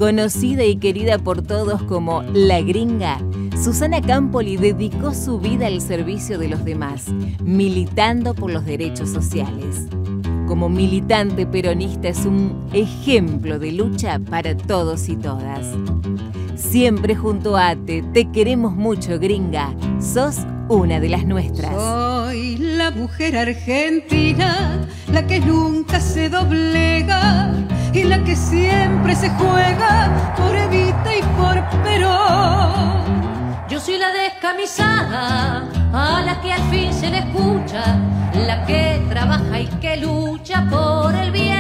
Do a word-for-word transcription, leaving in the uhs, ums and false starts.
Conocida y querida por todos como La Gringa, Susana Campoli dedicó su vida al servicio de los demás, militando por los derechos sociales. Como militante peronista es un ejemplo de lucha para todos y todas. Siempre junto a Ate, te queremos mucho, gringa. Sos una de las nuestras. Soy la mujer argentina, la que nunca se doblega y la que siempre se juega por Evita y por Perón. Yo soy la descamisada, a la que al fin se le escucha, la que trabaja y que lucha por el bien.